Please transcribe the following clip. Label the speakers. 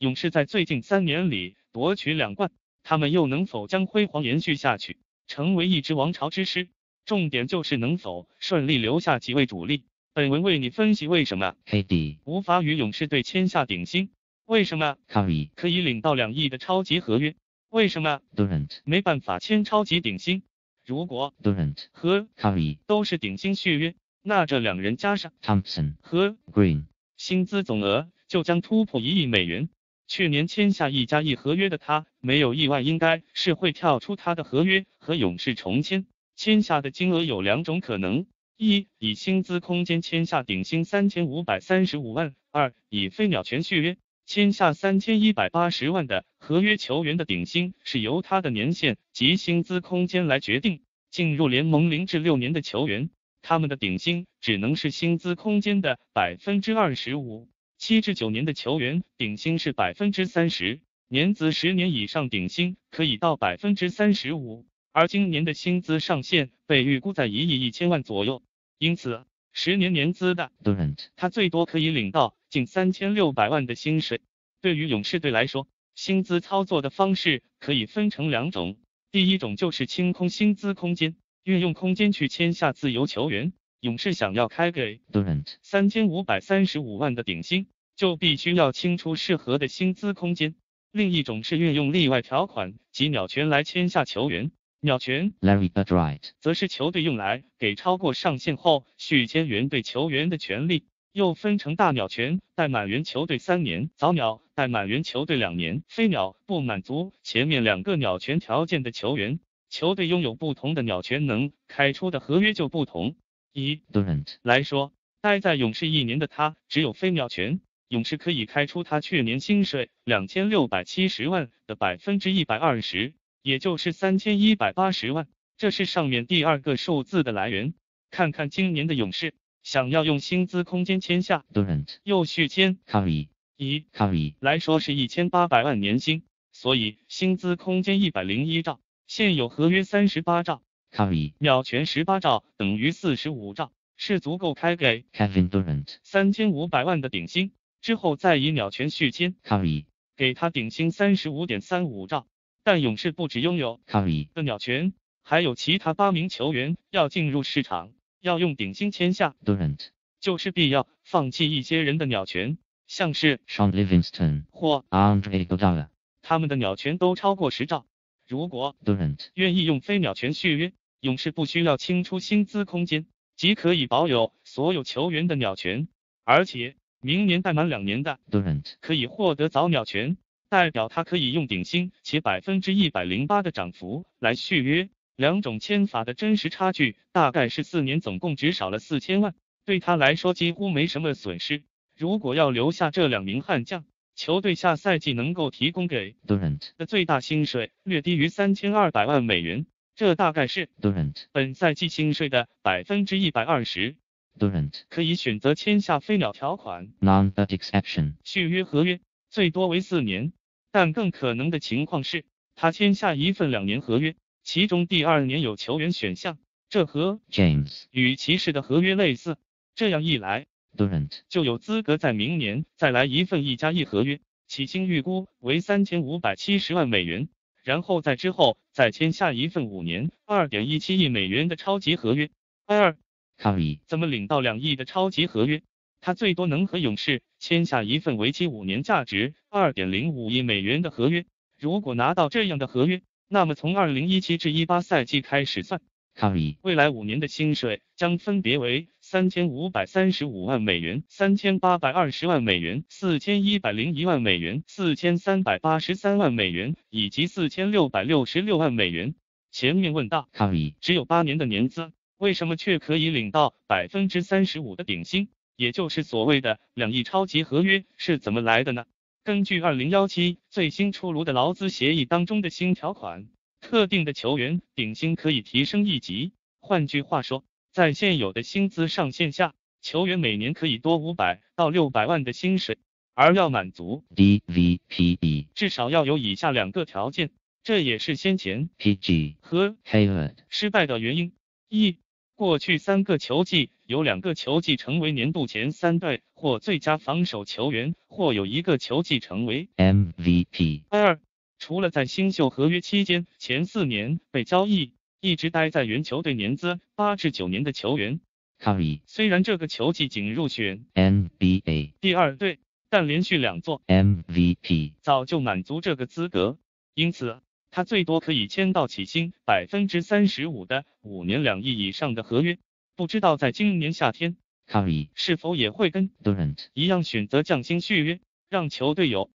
Speaker 1: 勇士在最近3年里夺取2冠，他们又能否将辉煌延续下去，成为一支王朝之师？重点就是能否顺利留下几位主力。本文为你分析为什么
Speaker 2: KD
Speaker 1: 无法与勇士队签下顶薪，为什么
Speaker 2: Curry
Speaker 1: 可以领到2亿的超级合约，为什么
Speaker 2: Durant
Speaker 1: 没办法签超级顶薪。如果
Speaker 2: Durant
Speaker 1: 和
Speaker 2: Curry
Speaker 1: 都是顶薪续约，那这2人加上
Speaker 2: Thompson
Speaker 1: 和
Speaker 2: Green
Speaker 1: 薪资总额就将突破1亿美元。去年签下1+1合约的他，没有意外应该是会跳出他的合约和勇士重签。签下的金额有2种可能：一，以薪资空间签下顶薪3535万；二，以飞鸟权续约签下3180万的合约。球员的顶薪是由他的年限及薪资空间来决定。进入联盟0至6年的球员，他们的顶薪只能是薪资空间的25%；7至9年的球员顶薪是30%；年资10年以上顶薪可以到35%。而今年的薪资上限被预估在1亿1000万左右，因此10年年资的
Speaker 2: Durant
Speaker 1: 他最多可以领到近3600万的薪水。对于勇士队来说，薪资操作的方式可以分成2种。第一种就是清空薪资空间，运用空间去签下自由球员。勇士想要开给
Speaker 2: Durant
Speaker 1: 3535万的顶薪，就必须要清出适合的薪资空间。另一种是运用例外条款及鸟权来签下球员。鸟权
Speaker 2: Larry Bird
Speaker 1: 则是球队用来给超过上限后续签原队球员的权利，又分成大鸟权，待满员球队3年；早鸟待满员球队2年。飞鸟不满足前面2个鸟权条件的球员，球队拥有不同的鸟权，能开出的合约就不同。以
Speaker 2: Durant
Speaker 1: 来说，待在勇士1年的他只有飞鸟权，勇士可以开出他去年薪水2670万的120%。也就是3180万，这是上面第2个数字的来源。看看今年的勇士，想要用薪资空间签下
Speaker 2: Durant
Speaker 1: 又续签
Speaker 2: Curry
Speaker 1: 以
Speaker 2: Curry
Speaker 1: 来说是1800万年薪，所以薪资空间101兆，现有合约38兆，
Speaker 2: Curry
Speaker 1: 鸟权18兆等于45兆，是足够开给
Speaker 2: Kevin Durant
Speaker 1: 3500万的顶薪，之后再以鸟权续签
Speaker 2: Curry
Speaker 1: 给他顶薪35.35兆。但勇士不只拥有
Speaker 2: Curry
Speaker 1: 的鸟权，还有其他8名球员要进入市场，要用顶薪签下
Speaker 2: Durant
Speaker 1: 就是必要放弃一些人的鸟权，像是
Speaker 2: Sean Livingston
Speaker 1: 或
Speaker 2: Andre Iguodala
Speaker 1: 他们的鸟权都超过10兆。如果
Speaker 2: Durant
Speaker 1: 愿意用非鸟权续约，勇士不需要清出薪资空间，即可以保有所有球员的鸟权，而且明年待满2年的
Speaker 2: Durant
Speaker 1: 可以获得早鸟权，代表他可以用顶薪且108%的涨幅来续约。2种签法的真实差距大概是4年，总共只少了4000万，对他来说几乎没什么损失。如果要留下这2名悍将，球队下赛季能够提供给
Speaker 2: Durant
Speaker 1: 的最大薪水略低于3200万美元，这大概是
Speaker 2: Durant
Speaker 1: 本赛季薪水的120%。
Speaker 2: Durant
Speaker 1: 可以选择签下飞鸟条款
Speaker 2: Non-But Exception
Speaker 1: 续约合约，最多为4年。但更可能的情况是，他签下一份2年合约，其中第2年有球员选项，这和
Speaker 2: James
Speaker 1: 与骑士的合约类似。这样一来，
Speaker 2: Durant
Speaker 1: 就有资格在明年再来一份1+1合约，起薪预估为3570万美元，然后在之后再签下一份5年2.17亿美元的超级合约。
Speaker 2: Curry
Speaker 1: 怎么领到2亿的超级合约？他最多能和勇士签下一份为期5年、价值2.05亿美元的合约。如果拿到这样的合约，那么从2017至18赛季开始算，
Speaker 2: Curry
Speaker 1: 未来5年的薪水将分别为3535万美元、3820万美元、4101万美元、4383万美元以及4666万美元。前面问到
Speaker 2: Curry
Speaker 1: 只有8年的年资，为什么却可以领到35%的顶薪，也就是所谓的2亿超级合约是怎么来的呢？根据2017最新出炉的劳资协议当中的新条款，特定的球员顶薪可以提升1级。换句话说，在现有的薪资上限下，球员每年可以多500到600万的薪水，而要满足
Speaker 2: DVPE
Speaker 1: 至少要有以下2个条件，这也是先前
Speaker 2: PG
Speaker 1: 和
Speaker 2: Hayward
Speaker 1: 失败的原因。一过去3个球季有2个球季成为年度前3队或最佳防守球员，或有1个球季成为
Speaker 2: MVP.
Speaker 1: 2。除了在新秀合约期间前4年被交易，一直待在原球队年资8至9年的球员。
Speaker 2: Curry.
Speaker 1: 虽然这个球季仅入选
Speaker 2: NBA.
Speaker 1: 第2队，但连续2座
Speaker 2: MVP.
Speaker 1: 早就满足这个资格，因此他最多可以签到起薪35%的5年2亿以上的合约。不知道在今年夏天
Speaker 2: Curry.
Speaker 1: 是否也会跟
Speaker 2: Durant.
Speaker 1: 一样选择降薪续约，让球队有